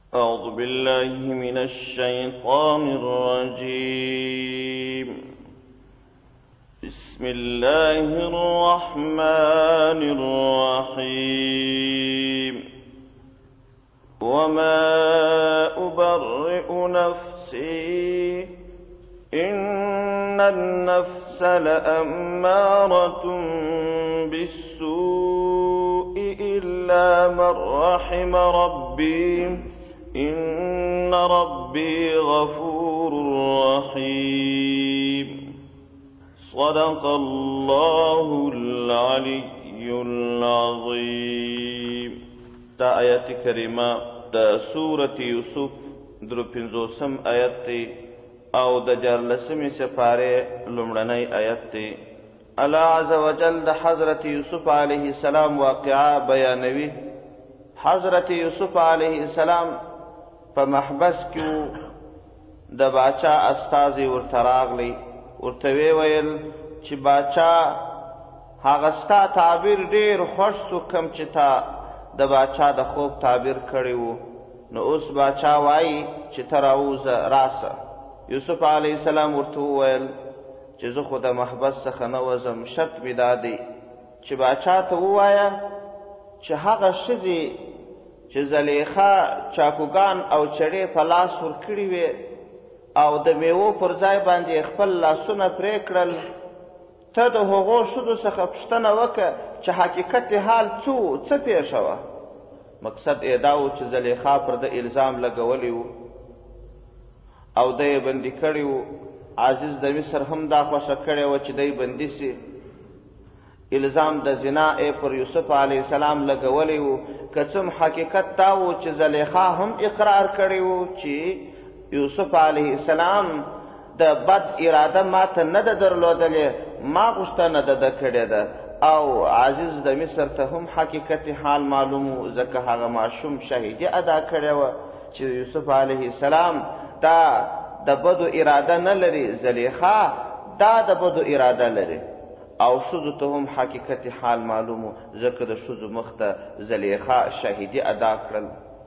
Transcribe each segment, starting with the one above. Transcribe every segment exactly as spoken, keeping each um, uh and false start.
أعوذ بالله من الشيطان الرجيم. بسم الله الرحمن الرحيم. وما أبرئ نفسي إن النفس لأمارة بالسوء إلا من رحم ربي إن ربي غفور رحيم. صدق الله العلي العظيم. دا آیت کریمه دا سورة یوسف درو پنځوسم آیت دی او د دیارلسمې سپارې لومړنی آیت دی. الله عز وجل د حضرت یوسف علیه السلام واقعه بیانوي. حضرت یوسف علیه السلام په محبس کې و. د باچا استازي ورته راغلی، ورته ویې ویل چې باچا هغه ستا تعبیر ډېر خوښ سو کوم چې تا د باچا د خوب تعبیر کړی و. نو اوس باچا وایي چې ته راووځه راسه. یوسف علیه السلام ورته وویل چې زه خو د محبس څخه نه وځم، شرط مې دا دی چې باچا ته ووایه چې هغه ښځې چې زلیخا چاکوګان او چړې په لاس ورکړي وې او د میوو پر ځای باندې خپل لاسونه پرې کړل، ته د هغو ښځو څخه پوښتنه وکړه چې حقیقت حال څه و، څه پېښه وه. مقصد یې دا و چې زلیخا پر ده الزام لګولی و او ده یې بندي کړی و. عزیز د مصر هم دا خوښه کړې وه چې دی بندي سي. الزام د زنا ای پر یوسف علیه السلام لګولی و. که څه حقیقت دا و چې زلیخا هم اقرار کړی و چې یوسف علیه السلام د بد اراده ماته نه ده درلودلې، ما غوښتنه د ده کړې ده. او عزیز د مصر ته هم حقیقت حال معلوم و، ځکه هغه ماشوم شهیدي ادا کړې وه چې یوسف علیه السلام دا د بدو اراده نه لري، زلیخا دا د بدو اراده لري. او ښځو ته هم حقیقت حال معلوم و، ځکه د ښځو مخ ته زلیخا شهیدي ادا کړل.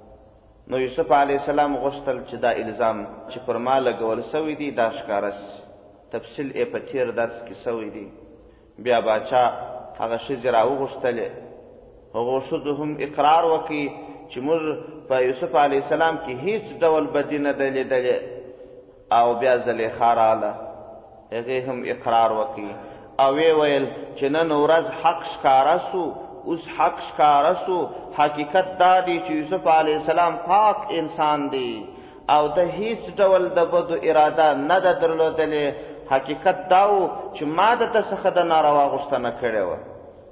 نو یوسف علیه السلام غوښتل چې دا الزام چې پر ما لګول سوی دی دا ښکاره سي. تفصیل یې په تېر درس کې سوی دی. بیا باچا هغه ښځې راوغوښتلې. هغو ښځو هم اقرار وکړي چې موږ په یوسف علیه السلام کې هیڅ ډول بدي نه ده لیدلې. او بیا زلیخا راغله، هغې هم اقرار وکړي او ویې ویل چې نن ورځ حق ښکاره سو، اوس حق ښکاره سو. حقیقت دا دی چې یوسف علیه السلام پاک انسان دی او د هیڅ ډول د بدو اراده نه ده درلودلې. حقیقت دا و چې ما د ده څخه د ناروا غوښتنه کړې وه.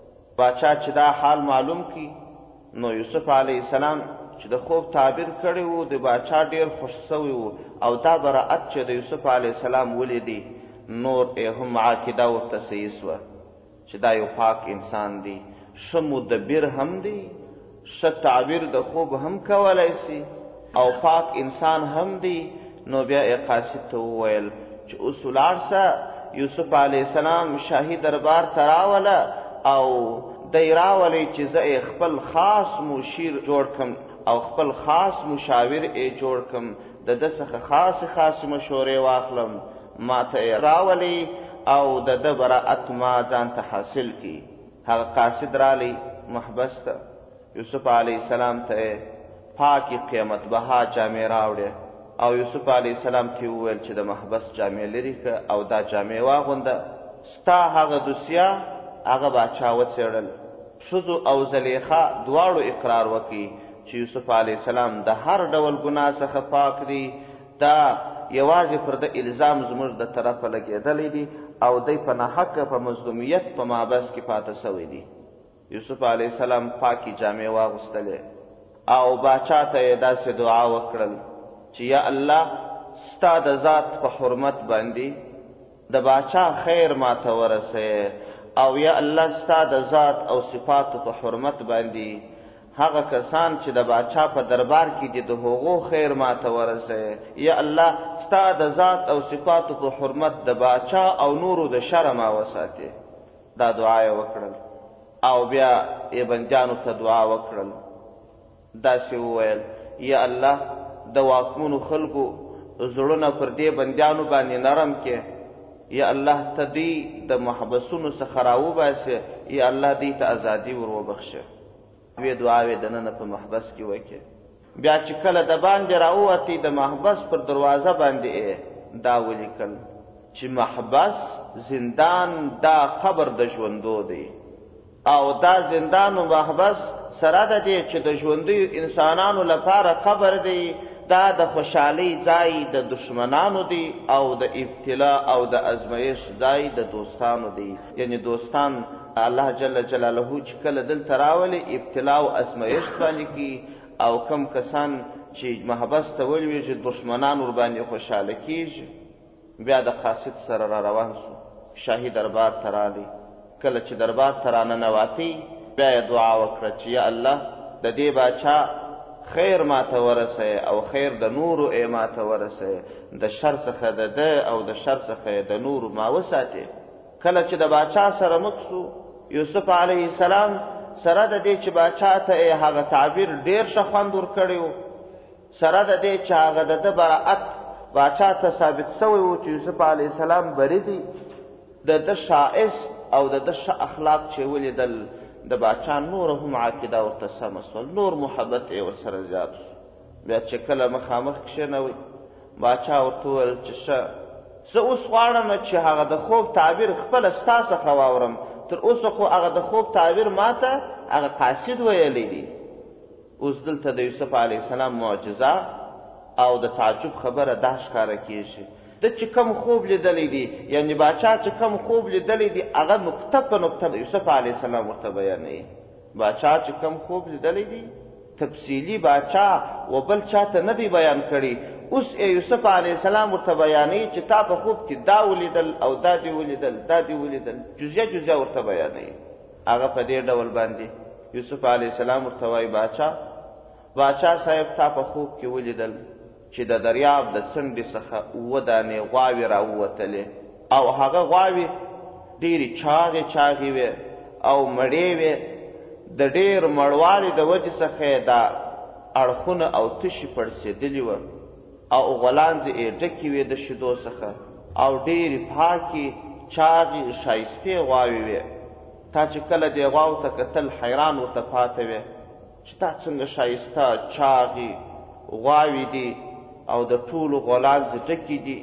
باچا چې دا حال معلوم کړي نو یوسف علیه السلام چې د خوب تعبیر کړی و د باچا ډېر خوښ سوی و. او دا براعت چې د یوسف علیه السلام ولیدي نور یې هم عقیده ورته صحیح سوه چې دا یو پاک انسان دی، ښه مدبر هم دی، ښه تعبیر د خوب هم کولی سي او پاک انسان هم دی. نو بیا یې قاصد ته وویل چې اوس ولاړ سه، یوسف علیه السلام شاهي دربار ته راوله او دی راولی چې زه یې خپل خاص مشیر جوړ کړم او خپل خاص مشاور یې جوړ کړم، د ده څخه خاصې خاصې مشورې واخلم، ما ته یې راولی او د ده براعت ما ځان ته حاصل کړي. هغه قاصد رالی محبس ته. یوسف علیه السلام ته یې پاکې قیمت بها جامې راوړې او یوسف علیه السلام ته یې وویل چې د محبس جامې لرې کړه او دا جامې واغونده. ستا هغه دوسیه هغه باچا وڅېړل. ښځو او زلیخا دواړو اقرار وکړي چې یوسف علیه السلام د هر ډول ګناه څخه پاک دی. دا یوازې پر د الزام زموږ د طرفه لګېدلی دی او دی په ناحقه په مظلومیت په مابس کې پاته سوی دی. یوسف علیه السلام پاکې جامې واغوستلې او باچا ته یې داسې دعا وکړل چې یا الله ستا د ذات په حرمت باندې د باچا خیر ماته ورسوې او یا الله ستا د ذات او صفاتو په حرمت باندې هغه کسان چې د باچا په دربار کې دي د هغو خیر ماته ورسوې. یا الله ستا د ذات او صفاتو په حرمت د باچا او نورو د شره ما وساتې. دا دعا یې وکړل او بیا یې بندیانو ته دعا وکړل. داسې وویل یا الله د واکمنو خلکو زړونه پر دې بندیانو باندې نرم کې. یا الله ته دوی د محبسونو څخه راوباسې، یا الله دوی ته ازادي ور وبخښه. دوې دعاوې دننه په محبس کې وکړې. بیا چې کله د باندې راووتې د محبس پر دروازه باندې دا ولیکل چې محبس زندان دا قبر د ژوندو دی، او دا زندان و محبس سره د دې چې د ژوندیو انسانانو لپاره قبر دی، دا د خوشحالۍ ځای د دشمنانو دی، او د ابتلا او د ازمایش ځای د دوستانو دی. یعنی دوستان الله جل جلاله چې کله دلته راولي ابتلا او ازمایش باندې کی، او کم کسان چې محبس ته ولویږي دشمنان ورباندې خوشحاله کیږي. بیا د قاصد سره را روان سو، شاهي دربار ته رالی. کله چې دربار ته راننوتی بیا یې دعا وکړه چې یا الله د دې باچا خیر ما ته ورسوي، او خیر د نورو ای ما ته ورسوي، د شر څخه د ده او د شر څخه د نورو ما وساتې. کله چې د باچا سره مخ سو، یوسف علیه السلام سره د دې چې باچا ته یې هغه تعبیر ډېر ښه خوند ورکړی و، سره د دې چې هغه د ده براعت باچا ته ثابت سوی و چې یوسف علیه السلام بری دی، د ده ښایست او د ده ښه اخلاق چې ولیدل، د باچا نور هم عقیده ورته سمه سول، نور محبت یې ورسره زیات شو. بیا چې کله مخامخ کښېنوئ، باچا ورته وویل چې ښه زه اوس غواړم چې هغه د خوب تعبیر خپله ستا څخه واورم. تر اوسه خو هغه د خوب تعبیر ماته هغه قاصد ویلی دی. اوس دلته د یوسف علیه السلام معجزه او د تعجب خبره دا ښکاره کېږي. د چې کوم خوب لیدلی دی، یعنی باچا چې کوم خوب لیدلی دی هغه نقطه په نقطه د یوسف علیه السلام ورته بیانوي. باچا چې کوم خوب لیدلی دی تفصیلي باچا و بل چا ته نه دی بیان کړي. اوس یوسف علیه السلام ورته بیانوي چې تا په خوب کې دا ولیدل او دا دې ولیدل دا دې ولیدل، جزیه جزیه ورته بیانوي. هغه په دې ډول باندې یوسف علیه السلام ورته وایي باچا باچا صاحب تا په خوب کې ولیدل چې د دریاب د څنډې څخه اووه دانې غواوې راووتلې، او هغه غواوې ډېرې چاغې چاغې وې او مړې وې. د ډېر مړوالي د وجې څخه یې دا اړخونه او تشي پړسېدلي وه، او غولانځې یې ډکې وې د شیدو څخه، او ډېرې پاکې چاغې ښایستې غواوې وې. تا چې کله دې غواو ته کتل حیران ورته پاته وې چې دا څنګه ښایسته چاغې غواوې دي، او د ټولو غولانځې ډکې دي،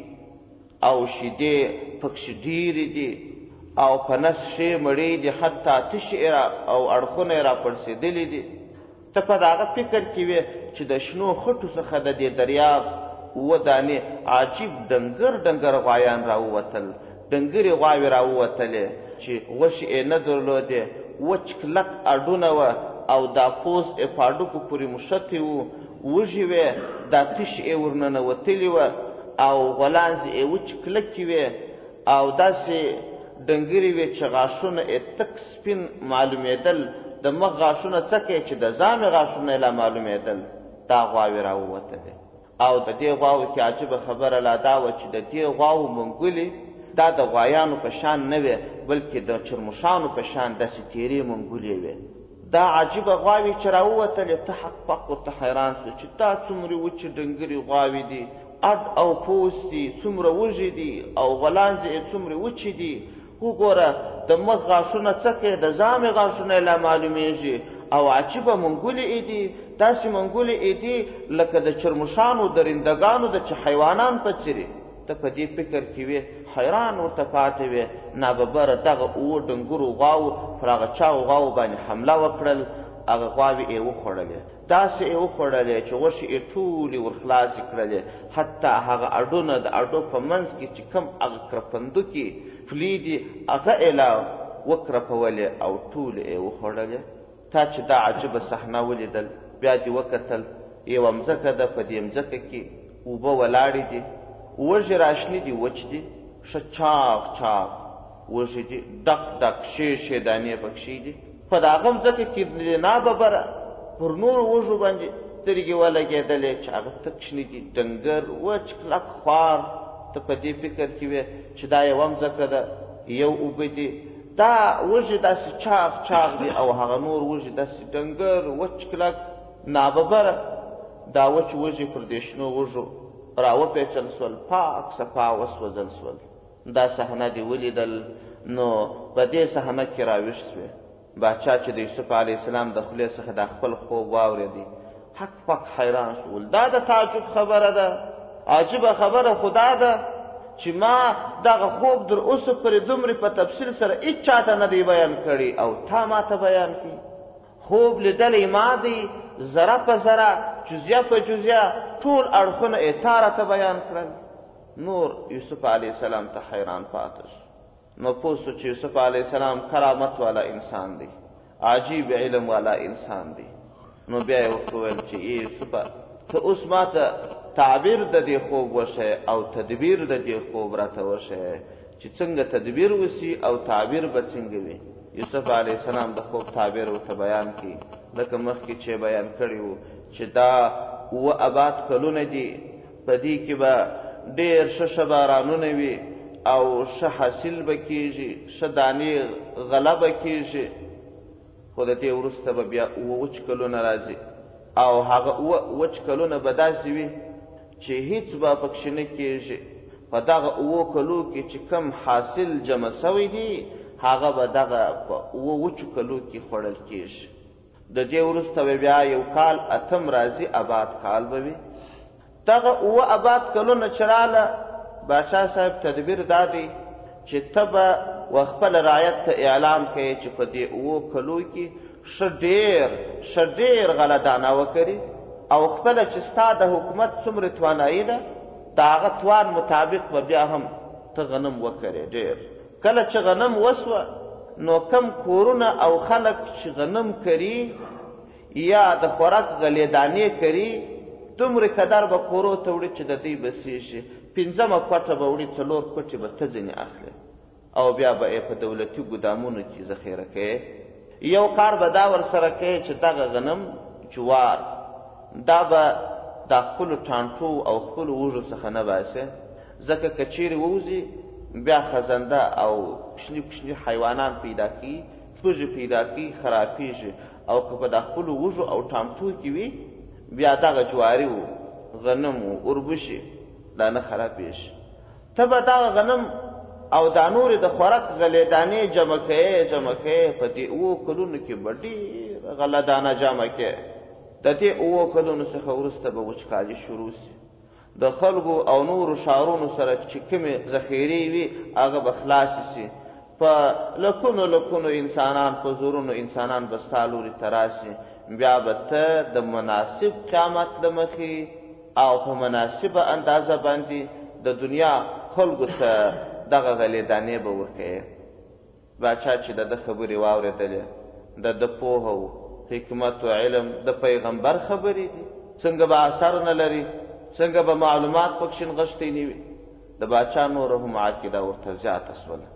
او شیدې پکښې ډېرې دي، او په نس ښې مړې دي، حتی تشې او اړخونه یې راپړسېدلي دي. ته په د هغه فکر کې وې چې د شنو خټو څخه د دې دریاب اووه دانې عجیب ډنګر ډنګر غوایان راووتل، ډنګرې غواوې راووتلې چې غوښې یې نه درلودې، وچ کلک اډونه وه، او دا پوست یې په هډوکو پورې مښتې وو، وږې وې، دا تشې یې ورننوتلې وه، او غولانځې یې وچ کلکې وې، او داسې ډنګرې وې چې غاښونه یې تک سپین معلومېدل، د مخ غاښونه څکه چې د ځامې غاښونه یې لا معلومېدل. دا غواوې راووتلې. او د دې غواوو کې عجیبه خبره لا دا وه چې د دې غواوو منګولې دا د غوایانو په شان نه وې، بلکې د چرموښانو په شان داسې تیرې منګولې وې. دا عجیبه غواوې چې راووتلې، ته حق پق ورته حیران سو چې دا څومرې وچې ډنګرې غواوې دي، اډ او پوست دي څومره وږې دي، او غولانځې یې څومرې وچې دي. وګوره د مخ غاښونه څکه د ځامې غاښونه یې لا معلومېږي، او عجیبه منګولې یې دي، داسې منګولې یې دي لکه د چرموښانو درندګانو د چې حیوانان په څیرې. ته په دې فکر کې وې، حیران ورته پاتې وې. ناببره دغه اووه ډنګرو غواو پر هغه چاغو غواو باندې حمله وکړل، هغه غواوې یې وخوړلې، داسې یې وخوړلې چې غوښې یې ټولې ورخلاصې کړلې، حتی هغه اډونه د اډو په منځ کې چې کوم هغه کرپندوکې پلې دي هغه یې لا وکرپولې او ټولې یې وخوړلې. تا چې دا عجیبه صحنه ولیدل، بیا دې وکتل یوه مځکه ده، په دې مځکه کې اوبه ولاړې دي، وږې راشنې دي، وچ دي، ښه چاغ چاغ وږې دي، ډک ډک شې شې دانې پکښې دي. په د هغه مځکه کې ناببره پر نورو وږو باندې سترګې ولګېدلې چې هغه تک شنې دي، ډنګر وچ کلک خوار. ته په دې فکر کې وې چې دا یوه مځکه ده، یو اوبه دي، دا وږې داسې چاغ چاغ دي، او هغه نور وږې داسې ډنګر وچ کلک. ناببره دا وچ وږي پر دې شنو وږو راوپېچل سول، پاک صفا وسوځل سول. دا صحنه دې ولیدل نو په دې صحنه کې راویښ سوې. باچا چې د یوسف علیه السلام د خولې څخه دا خپل خوب واورېدی، حق پک حیران شول. دا د تعجب خبره ده، عجیبه خبره خو دا ده چې ما دغه خوب در اوسه پورې دومرې په تفصیل سره هېڅ چاته نه دی بیان کړي او تا ما ته بیان کړي. خوب لیدلی ما دی، ذره په ذره، جزیه په جزیه، ټول اړخونه یې تا راته بیان کړل. نور یوسف علیه السلام ته حیران پاته شو. نو پوه سو چې یوسف علیه السلام کرامت والا انسان دی، عجیب علم والا انسان دی. نو بیا یې ورته وویل چې ای یوسفه ته اوس ما ته تعبیر د دې خوب وښیه او تدبیر د دې خوب راته وښیه چې څنګه تدبیر وسي او تعبیر به څنګه وي. یوسف علیه السلام د خوب تعبیر ورته بیان کړي، لکه مخکې چې بیان کړي وو چې دا اووه اباد کلونه دي، په دې کې به ډېر ښه ښه بارانونه وي او ښه حاصل به کېږي، ښه دانې غله به کېږي. خو د دې وروسته به بیا اووه وچ کلونه راځي او هغه اووه وچ کلونه به داسې وي چې هیڅ به پکښې نه کېږي. په دغه اووه کلو کې چې کم حاصل جمع سوی دی هغه به دغه په اووه وچو کلو کې خوړل کېږي. د دې وروسته به بیا یو کال اتم راځي، آباد کال به وي. دغه اووه آباد کلونه چې راله، باچا صاحب تدبیر دا دی چې ته به و خپل رعیت ته اعلان کوې چې په دې اووه کلو کې ښه ډېر ښه ډېر غله دانه وکري او خپله چې ستا د حکومت څومره توانایي ده د هغه توان مطابق به بیا هم ته غنم وکرې ډېر. کله چې غنم وسوه نو کم کورونه او خلک چې غنم کري یا د خوراک غلې دانې کري، دومره قدر به کورو ته وړي چې د دوی بسېږي. پنځمه کوټه به وړي، څلور کوټې به ته ځینې اخلې او بیا به یې په دولتي ګودامونو کې ذخیره کوې. یو کار به دا ورسره کوې چې دغه غنم جوار دا به د خپلو ټانټو او خپلو وږو څخه نه باسې، ځکه که چیرې ووځي بیا خزنده او کوچني کوچني حیوانان پیدا کړي، پوژې پیدا کړي، خرابېږي. او که په د خپلو وږو او ټانټو کې وي بیا دغه جواري و، غنم و، اوربشي دا نه خرابېږي. ته به دغه غنم او دا نورې د خوراک غلې دانې جمع کوې جمع کوې، په دې اووه کلونو کې به ډېره غله دانه جمع کوې. د دې اووه کلونو څخه وروسته به وچکالي شروع سي. د خلکو او نورو ښارونو سره چې کومې ذخیرې وي هغه به خلاصې سي. په لکونو لکونو انسانان، په زرونو انسانان به ستا لوري ته راسي. بیا به ته د مناسب قیامت له مخې او په مناسبه اندازه باندې د دنیا خلکو ته دغه غلې دانې به ورکوې. باچا چې د ده خبرې واورېدلې، د ده پوهه و، حکمت و علم، د پیغمبر خبرې دي، څنګه به اثر نه لري، څنګه به معلومات پکښې نغښتې نه وي. د باچا نوره هم عقیده ورته زیاته سوله،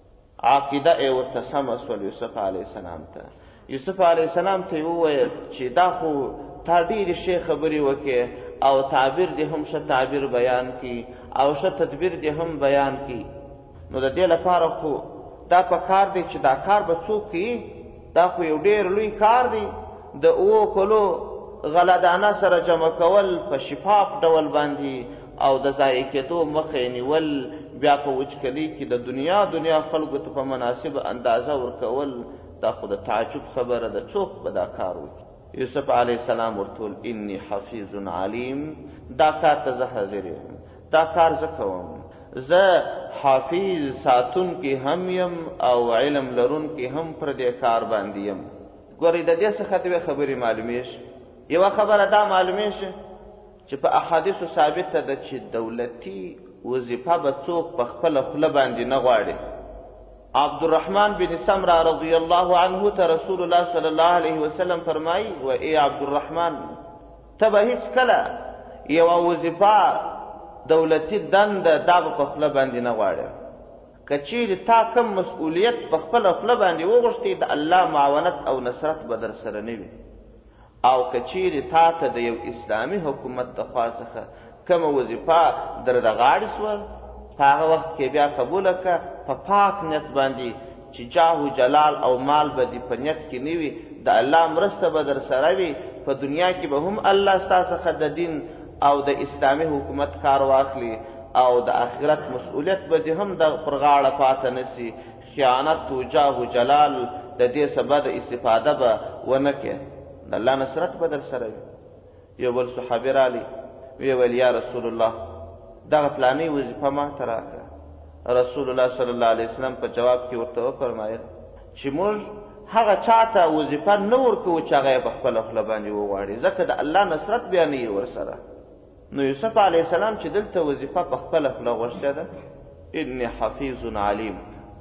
عقیده یې ورته سمه سول یوسف علیه السلام ته. یوسف علیه السلام ته یې وویل چې دا خو تا ډېرې ښې خبرې وکړې او تعبیر دې هم ښه تعبیر بیان کړي او ښه تدبیر دې هم بیان کړي. نو د دې لپاره خو دا په کار دی چې دا کار به څوک کوي؟ دا خو یو ډېر لوی کار دی. د اوو کلو غله دانه سره جمع کول په شفاف ډول باندې او د ضایع کېدو مخه یې نیول، بیا په وچکلي کې د دنیا دنیا خلکو ته په مناسبه اندازه ورکول، دا خو د تعجب خبره ده. څوک به دا کار وکړي؟ یوسف علیه السلام ورته وویل انی حفیظ علیم، دا کار ته زه حاضر یم، دا کار زه کوم. زه حافظ ساتونکی هم یم او علم لرونکی هم پر دې کار باندې یم. ګورئ د دې څخه دوې خبرې معلومیږي. یوه خبره دا معلومیږي چې په احادیثو ثابته ده چې دولتي وظیفه به څوک په خپله خوله باندې نه غواړي. عبدالرحمن بن سمره رضی الله عنه ته رسول الله صلی الله علیه وسلم فرمایي و ای عبدالرحمن، ته به هیڅ کله یوه وظیفه دولتي دنده دا به په خوله باندې نه غواړي. که چیرې تا کم مسؤلیت په خپله خوله باندې وغوښتې د الله معاونت او نصرت به در سره نه وي. او که چیرې تا ته د یو اسلامي حکومت د خوا څخه کومه وظیفه در د غاړې سوه، په هغه وخت کې بیا قبوله کړه په پاک نیت باندې چې جاه و جلال او مال به دې په نیت کې نه وي، د الله مرسته به در سره وي، په دنیا کې به هم الله ستا څخه د دین او د اسلامي حکومت کار واخلي او د آخرت مسؤلیت به دې هم د پر غاړه پاته نسي. خیانت و جاه و جلال د دې څخه بده استفاده به ونه کړې، د الله نصرت به در سره وي. یو بل صحابي رالی ویې ویل یا رسول الله دغه فلانۍ وظیفه ما ته راکړه. رسول الله صلی الله علیه وسلم په جواب کې ورته وفرمایل چې موږ هغه چاته وظیفه نه ورکوو چې هغه یې په خپله خوله باندې وغواړي، ځکه د الله نصرت بیا نه وي ورسره. نو یوسف علیه السلام چې دلته وظیفه په خپله خوله غوښتې ده، انی حفیظ علیم،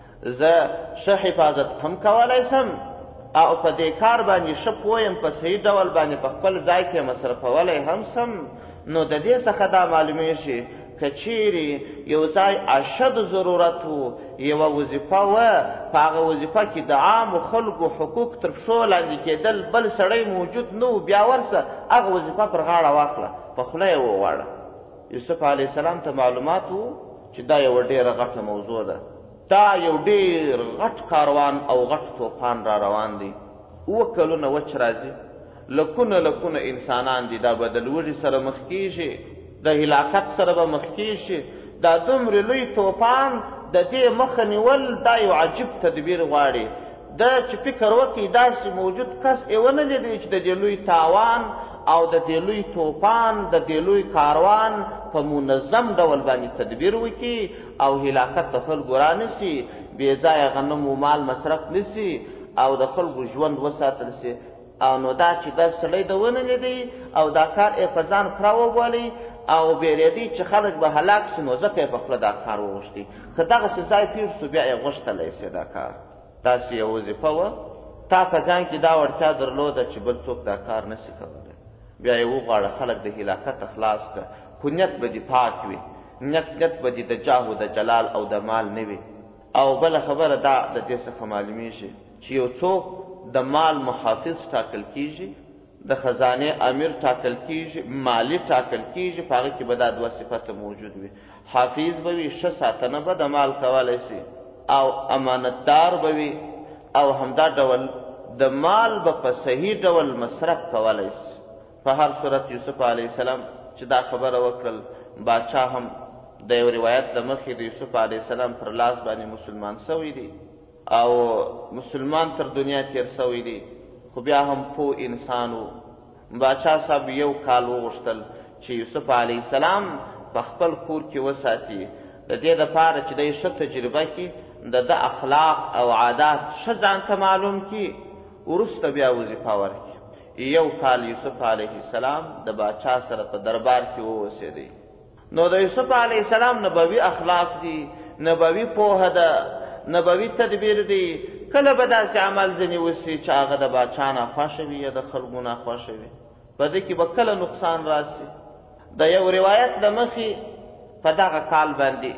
زه ښه حفاظت هم کولی سم او په دې کار باندې ښه پوه یم، په صحیح ډول باندې په خپل ځای کې مصرفولی هم سم. نو د دې څخه دا معلومیږي که چیرې یو ځای اشد ضرورت و، یوه وظیفه وه، په هغه وظیفه کې د عامو خلکو حقوق تر پښو لاندې کېدل، بل سړی موجود نه و، بیا ورسه هغه وظیفه پر غاړه واخله، په خوله یې وغواړه. یوسف علیه السلام ته معلومات و چې دا یوه ډېره غټه موضوع ده، دا یو ډېر غټ کاروان او غټ طوفان را روان دی. اووه کلونه وچ راځي، لکونه لکونه انسانان دي، دا به د لوږې سره مخ کېږي، د هلاکت سره به مخ کېږي. دا دومره لوی طوفان د دې مخه نیول دا یو عجیب تدبیر غواړي. ده چې فکر وکړي داسې موجود کس یې ونه لیدی چې د دې لوی تاوان او د دې لوی طوفان د دې لوی کاروان په منظم ډول باندې تدبیر وکړي او هلاکت د خلکو رانسي، بې ځایه غنم و مال مصرف نسي او د خلکو ژوند وساتل سي. او نو دا چې دا سړی د ونه لیدی او دا کار یې په ځان پوره وبولي او بیرېدی چې خلک به هلاک سي، نو ځکه یې په خوله دا کار وغوښتي. که دغسې ځای پېښ سو بیا یې غوښتلی سي دا کار. داسې یو وظیفه وه، تا په ځان کې دا وړتیا درلوده چې بل څوک دا کار نسي کولی، بیا یې وغواړه خلک د هلاکته خلاص کړه. خو نیت به دې پاک وي، نیت نیت به دې د جاه و د جلال او د مال نه وي. او بله خبره دا د دې څخه معلومیږي چې یو څوک د مال محافظ ټاکل کیږي، د خزانې امیر ټاکل کیږي، مالی ټاکل کیږي، په هغه کې به دا دوه صفته موجود وي. حافظ به وي، ښه ساتنه به د مال کولی سي، او امانتدار به وي، او همدا ډول د مال به په صحیح ډول مصرف کولی سي. په هر صورت یوسف علیه السلام چې دا خبره وکړل، باچا هم د یو روایت له مخې د یوسف علیه السلام پر لاس باندې مسلمان سوی دی او مسلمان تر دنیا تیر سوی دی، خو بیا هم پوه انسان و. باچا صاحب یو کال وغوښتل چې یوسف علیه السلام په خپل کور کې وساتي، د دې دپاره چې دی ښه تجربه کړي، د ده اخلاق او عادات ښه ځان ته معلوم کړي، وروسته بیا وظیفه ورکړي. یو کال یوسف علیه السلام د باچا سره په دربار کې واوسېدی. نو د یوسف علیه السلام نبوي اخلاق دي، نبوي پوهه ده، نبوي تدبیر دی. کله به داسې عمل ځینې وسي چې هغه د باچا ناخوښه وي یا د خلکو ناخوښه وي، په دې کې به کله نقصان راسي. د یو روایت له مخې په دغه کال باندې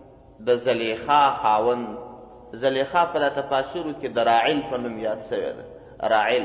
د زلیخا خاوند، زلیخا په دا تفاسیرو کې د راعل په نوم یاد سوی ده، راعل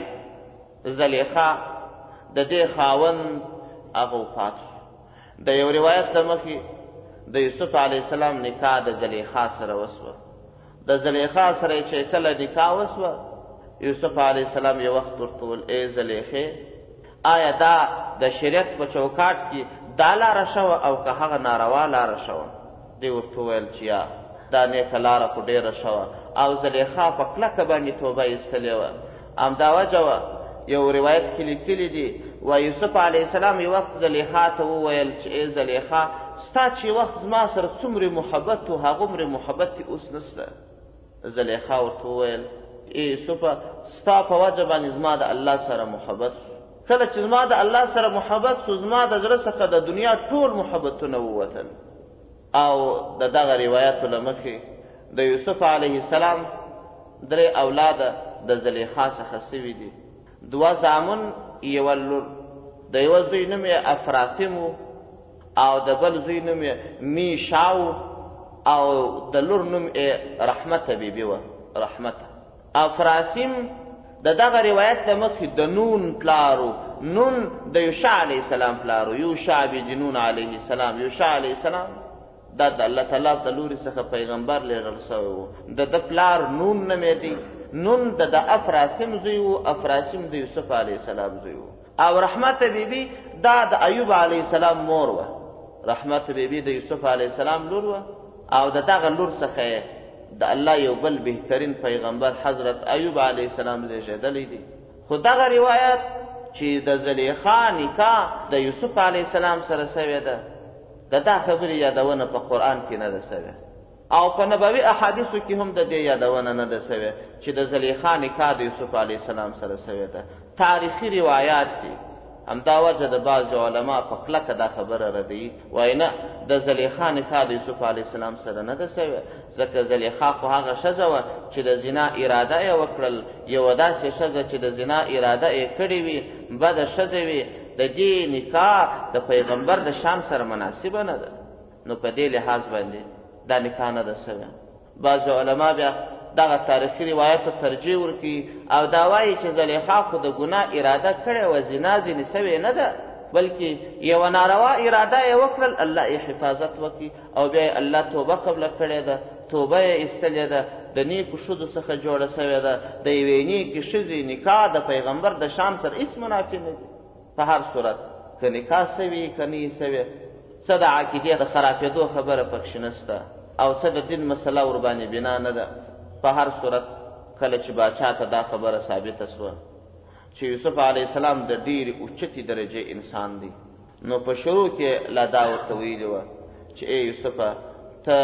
زلیخا د دې خاوند هغه وفات شو. د یو روایت له مخې د یوسف علیه السلام نکاح د زلیخا سره وسوه. د زلیخا سره چې کله نکاح وسوه، یوسف علیه السلام یو وخت ورته وویل ای زلیخې، آیا دا د شریعت په چوکاټ کې دا لاره شوه او که هغه ناروا لاره شوه؟ دې ورته وویل چې یا دا نیکه لاره خو ډېره شوه. او زلیخا په کلکه باندې توبه ایستلې وه. همدا وجه وه یو روایت کې لیکلي دي، و یوسف علیه السلام یو وخت زلیخا ته وویل چې ای زلیخا، ستا چې وخت زما سره څومره محبت و هغومره محبت یې اوس نشته. زلیخا ورته وویل ای یوسفه، ستا په وجه باندې زما د الله سره محبت سو. کله چې زما د الله سره محبت سو، زما د زړه څخه د دنیا ټول محبتونه ووتل. او د دغه روایاتو له مخې د یوسف علیه السلام درې اولاده د زلیخا څخه سوي دي، دوه زامن، یوه لور. د یوه زوی نوم یې افراطم و او د بل زوی نوم یې میشا و او د لور نوم یې رحمته بیبي وه، رحمته. افراسیم د دغه روایت له مخې د نون پلار و، نون د یوشع علیه السلام پلار و، یوشع بن نون علیه السلام. یوشع علیه السلام دا د الله تعالی د لورې څخه پیغمبر لېږل سوی و. د ده پلار نون نومېدی، نون د د افراسیم زوی و، افراسیم د یوسف علیه السلام زوی و. او رحمت بیبي دا د ایوب علیه السلام مور وه. رحمت بیبي د یوسف علیه السلام لور وه او د دغه لور څخه یې د الله یو بل بهترین پیغمبر حضرت ایوب علیه السلام زیږېدلی دی. خو دغه روایت چې د زلیخا نکاح د یوسف علیه السلام سره سوې ده د دا خبرې یادونه په قرآن کې نه ده سوې او په نبوي احادیثو کې هم د دې یادونه نه ده سوې چې د زلیخا نکاح د یوسف علیه السلام سره سوې ده. تاریخي روایات دي. همدا وجه د بعض علما په کلکه دا خبره ردوي، وایي نه د زلیخا نکاح د یوسف علیه السلام سره نه ده سوې، ځکه زلیخا خو هغه ښځه وه چې د زنا اراده یې وکړل، یوه داسې ښځه چې د زنا اراده یې کړې وي، بده ښځه وي. د دې نکاح د پیغمبر د شان سره مناسبه نه ده، نو په دې لحاظ باندې دا نکاح نه ده سوې. بعضې علما بیا دغه تاریخي روایت ته ترجیح ورکوي او دا وایي چې زلیخا خو د ګناه اراده کړې وه، زنا ځینې سوې نه ده، بلکې یوه ناروا اراده یې وکړل، الله یې حفاظت وکړي او بیا یې الله توبه قبله کړې ده، توبه یې ایستلې ده، د نیکو ښځو څخه جوړه سوې ده. د یوې نیکې ښځې نکاح د پیغمبر د شان سره هېڅ منافي نه دي. په هر صورت که نکاح سوي که نه یې سوې، څه د عقیدې د خرابېدو خبره پکښې نشته او څه د دین مسله ورباندې بنا نه ده. په هر صورت کله چې باچا ته دا خبره ثابته سوه چې یوسف علیه السلام د ډېرې اوچتې درجې انسان دی، نو په شروع کې لا دا ورته ویلې وه چې ای یوسفه ته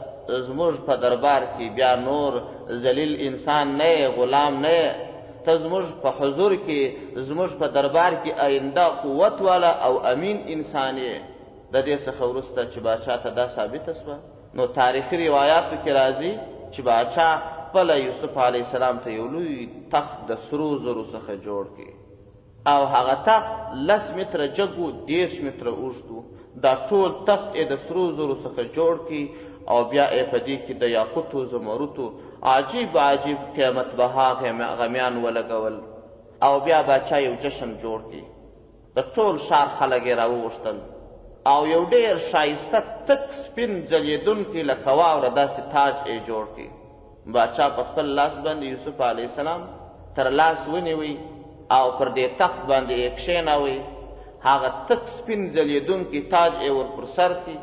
زموږ په دربار کې بیا نور ذلیل انسان نه یې، غلام نه یې، ته زموږ په حضور کې زموږ په دربار کې آینده قوت والا او امین انسان یې. د دې څخه وروسته چې باچا ته دا ثابته سوه، نو تاریخي روایاتو کې راځي چې باچا خپله یوسف علیه السلام ته یو لوی تخت د سرو زرو څخه جوړ کړي او هغه تخت لس متره جګ و، دېرش متره اوږد و. دا ټول تخت یې د سرو زرو څخه جوړ کړي او بیا یې په دې کې د یاقوتو زمرودو عجیب عجیب قیمت بها غمیان ولګول او بیا باچا یو جشن جوړ کړي. د ټول ښار خلک یې راوغوښتل او یو ډېر ښایسته تک سپین ځلېدونکي لکه واوره داسې تاج یې جوړ کړي. باچا په خپل لاس باندې یوسف علیه السلام تر لاس ونیوی او پر دې تخت باندې یې کښېنوئ، هغه تک سپین ځلېدونکي تاج یې ور پر سر کړي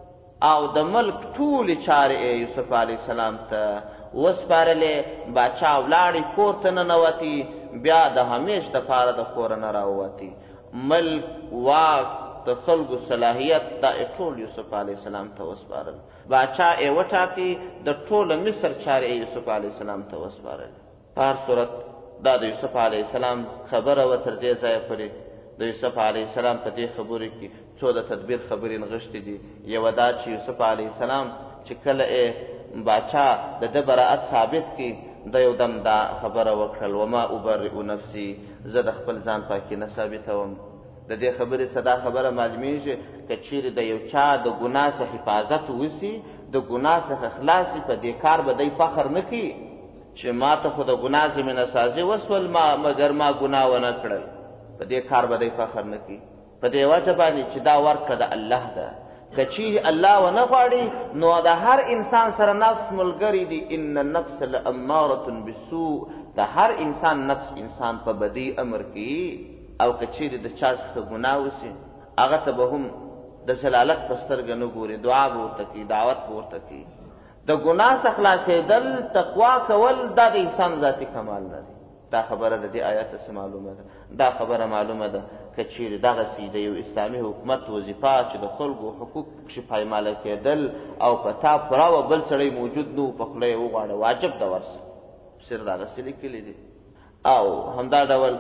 او د ملک ټولې چارې یې یوسف علیه السلام ته وسپارلې. باچا ولاړې کور ته ننوتي، بیا د همیش دپاره د کوره نه راووتي. ملک، واک، د خلکو صلاحیت دا یې ټول یوسف علیه السلام ته وسپارل. باچا یې وټاکي، د ټوله مصر چارې یې یوسف علیه السلام ته وسپارل. په هر صورت دا د یوسف علیه السلام خبره وه تر دې ځایه پورې. د یوسف علیه السلام په دې خبرو کې څو د تدبیر خبرې نغښتې دي. یوه دا چې یوسف علیه السلام چې کله یې باچا د ده براعت ثابت کړي، د یو دم دا خبره وکړل وما ابرئ نفسي، زه د خپل ځان پاکي نه ثابتوم. د دې خبرې څه دا خبره معلومیږي که چیرې د یو چا د ګناه څخه حفاظت وسي، د ګناه څخه خلاص وي، په دې کار به دی فخر نه کوي چې ما ته خو د ګناه زمینه سازي وسول ما مګر ما ګناه ونه کړل. په دې کار به دی فخر نه کوي، په دې وجه باندې چې دا ورکړه د الله ده. که چیرې الله ونه غواړي نو د هر انسان سره نفس ملګری دی. ان النفس لاماره بالسوء، د هر انسان نفس انسان په بدی امر کوي. او که چیرې د چا څخه ګناه وسي، هغه ته به هم د زلالت په سترګه نه ګوري، دعا به ورته کوي، دعوت به ورته کوي. د ګناه څخه خلاصېدل، تقوا کول، دا د انسان ذاتي کمال نه دی. دا خبره د دې آیات څخه معلومه ده. دا خبره معلومه ده که چیرې دغسې د یو اسلامي حکومت وظیفه چې د خلکو حقوق پکښې پایماله کېدل او په تا پوره وه بل سړی موجود نه و په خوله یې وغواړه، واجب ده ورسه. سر دغسې لیکلي دي. او همدا ډول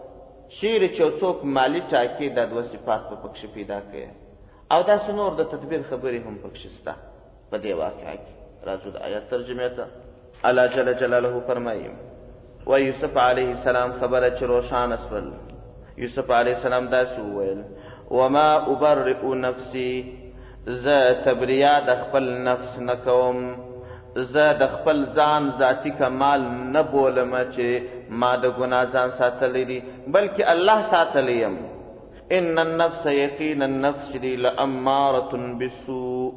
چیرې چې یو څوک مالي ټاکي، دا دوه صفات به پکښې پیدا کوي. او داسې نور د تدبیر خبرې هم پکښې شته په دې واقعه کې. راځو د آیات ترجمې ته. الله جل جلاله فرمایي و یوسف علیه السلام خبره چې روښانه سول. یوسف علیه السلام داسې وویل وما ابرئ نفسي، زه تبریا د خپل نفس نه کوم، زه د خپل ځان ذاتي کمال نه بولم چې ما د ګناه ځان ساتلی دی، بلکې الله ساتلی یم. ان النفس یقینا النفس دی لاماره بالسوء،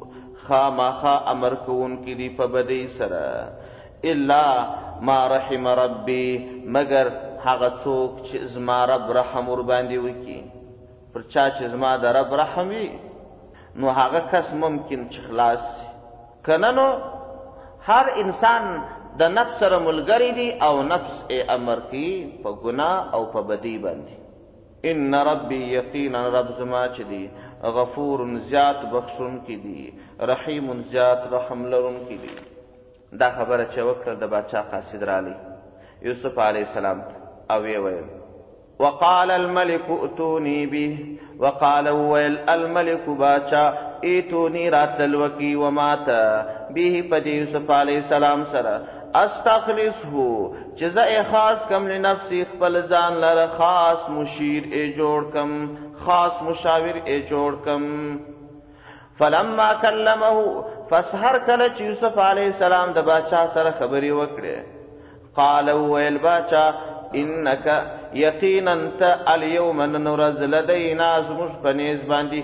خامخا امر کوونکي دي په بدۍ سره. الا ما رحم ربي، مگر هغه څوک چې زما رب رحم ورباندې وکړي پر چا چې زما د رب رحم وي نو هغه کس ممکن چې خلاص شي که نه نو هر انسان د نفس سره ملګری دی او نفس یې امر کوي په ګناه او په بدۍ باندې ان ربي یقینا رب زما چې دی غفور زیات بخښونکی دی رحیم زیات رحم لرونکی دی دا خبره چې وکړه د باچا قاصد رالی یوسف علیه السلام او ویې ویل وقال الملك ائتوني به وقال ويل الملك باچا ایتونی راتل وکی وماتا به پد یوسف علیہ السلام سره استخلصه چې زه خاص کم لنفسی خپل ځان لره خاص مشیر ای جوړ کم خاص مشاور ای جوړ کم فلما کلمه فسهر کله چې یوسف علیہ السلام د باچا سره خبرې وکړې قال ویل باچا انک یقینا ته الیوم نن ورځ لدینا زموږ په نیز باندې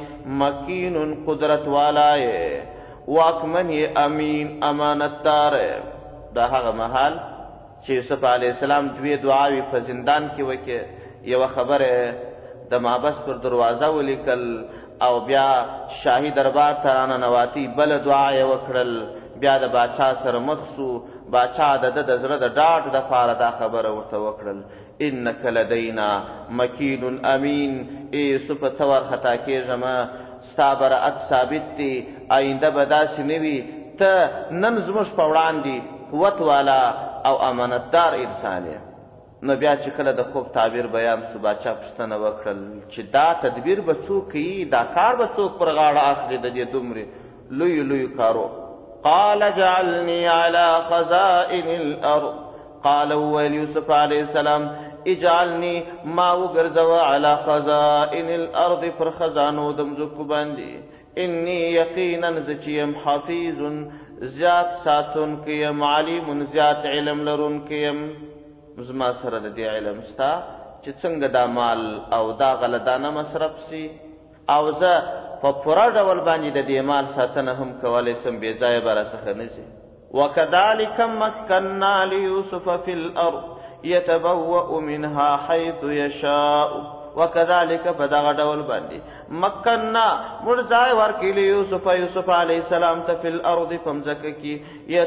مکین قدرت والا یې واکمن یې امین امانتدار دا هغه مهال چې یوسف علیه السلام دوې دعاوې په زندان کې وکړې یوه خبره د محبس پر دروازه ولیکل او بیا شاهي دربار ته راننواتي بله دعا یې وکړل بیا د باچا سره مخ سو باچا د ده د زړه د ډاډ دپاره دا خبره ورته وکړل انک لدینا مکین امین ای یوسف ته ورخطا کېږم ستا براعت ثابت دی آینده به داسې نه وي ته نن زموږ په وړاندې قوت والا او امانتدار انسان یې نو بیا چې کله د خوب تعبیر بیان سو باچا پوښتنه وکړل چې دا تدبیر به څوک کوي دا کار به څوک پر غاړه اخلي د دې دومرې لویو لویو کارو قال اجعلني على خزائن الارض قال ویل یوسف علیه السلام اجعلني ما وګرځوه على خزائن الارض پر خزانو د مځکو باندې انی یقینا زه چې یم حفیظ زیات ساتونکی یم علیم زیات علم لرونکی یم زما سره د دې علم ستا چې څنګه دا مال او دا غلدانه مصرف سي او زه په پوره ډول باندې د دې مال ساتنه هم کولی سم بې ځایه به راڅخه نه ځي وکذلک مکننا لیوسف فی الارض یتبوأ منها حیث یشاء وکذلک په دغه ډول باندې مکننا موږ ځای ورکړي یوسف یوسف علیه السلام ته فی الارض په مځکه کې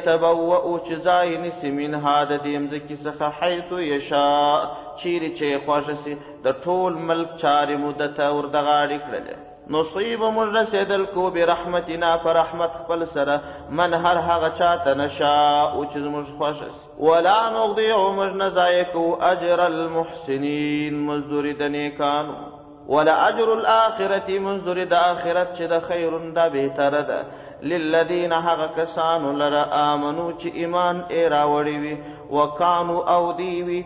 یتبوأ چې ځای نیسي منها د دې مځکې څخه حیث یشاء چیرې چې یې خوښه سي د ټول ملک چارې مو ده ته ورده غاړې کړلې نصیب موږ رسېدل کو برحمتنا په رحمت خپل سره من هر هغه چاته نشاء چې زموږ خوښه سي ولا نضيع موږ نه ضایع کوو اجر المحسنین مزدوري د نیکانو ولا اجر الاخرة مزدوري د آخرت چې د خیرون دا بهتره ده للذین هغه کسانو لره آمنو چې ایمان یې راوړی وي وکانو او دی وي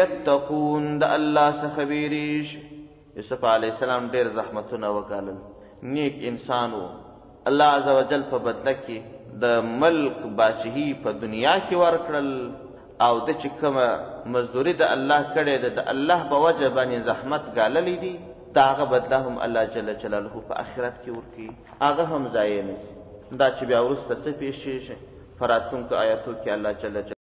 یتقون د الله څخه بیریږي یوسف علیه السلام ډېر زحمتونه وګالل نیک انسان و الله عز وجل په بدله کې د ملک باچهي په دنیا کې ورکړل او د چې کومه مزدوري د الله کړې ده د الله په وجه باندې زحمت ګاللی دي د هغه بدله هم الله جل جلاله په آخرت کې ورکوي هغه هم ضایع نه شي دا چې بیا وروسته څه پیښیږي په راتلونکو آیاتو کې الله جل جلاله